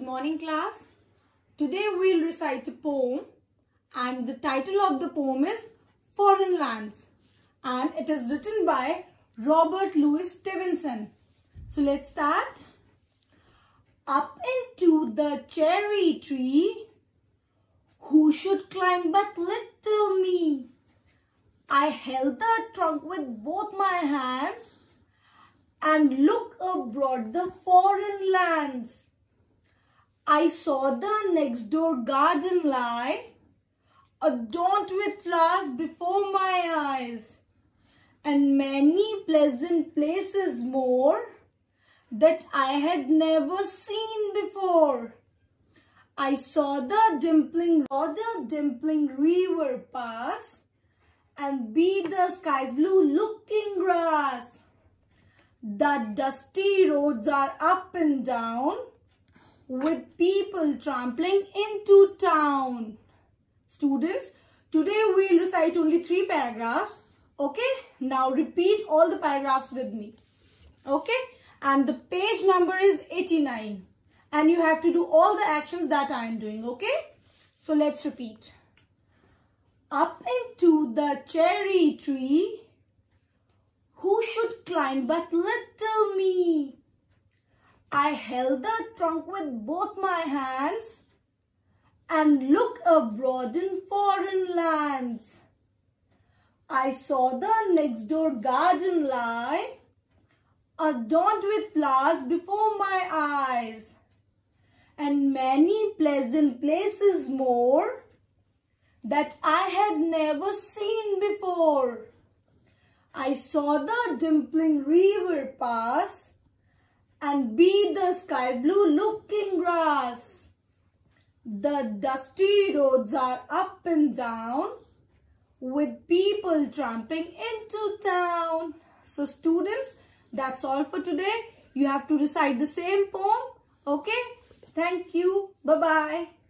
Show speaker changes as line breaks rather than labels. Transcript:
morning class. Today we'll recite a poem and the title of the poem is Foreign Lands and it is written by Robert Louis Stevenson. So let's start. Up into the cherry tree, who should climb but little me? I held the trunk with both my hands and looked abroad the foreign lands. I saw the next door garden lie, adorned with flowers before my eyes, and many pleasant places more that I had never seen before. I saw the dimpling river pass, and be the sky's blue looking grass. The dusty roads are up and down, with people trampling into town. Students, today we will recite only 3 paragraphs. Okay, now repeat all the paragraphs with me. Okay, and the page number is 89 and you have to do all the actions that I am doing. Okay, so let's repeat. Up into the cherry tree, who should climb but little me? I held the trunk with both my hands and looked abroad in foreign lands. I saw the next door garden lie, adorned with flowers before my eyes, and many pleasant places more that I had never seen before. I saw the dimpling river pass, and be the sky's blue looking grass. The dusty roads are up and down, with people tramping into town. So students, that's all for today. You have to recite the same poem. Okay? Thank you. Bye-bye.